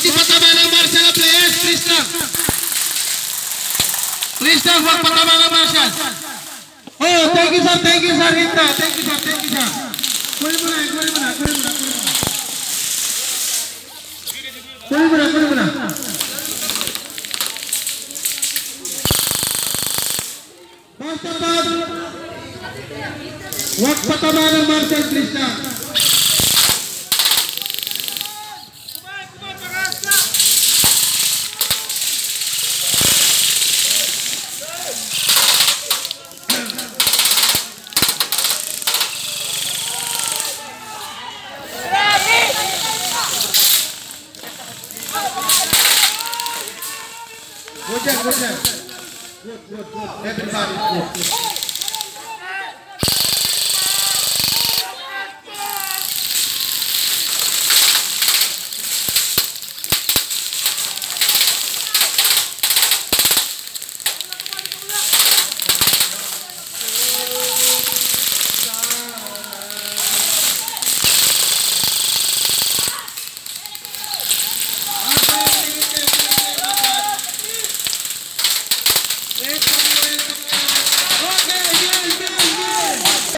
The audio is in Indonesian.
Waktu pertama nomor Marcel please please waktu pertama nomor Marcel. Oh thank you sir Hinta thank you sir kuri muna waktu pertama nomor Marcel Krishna. Good. Everybody good.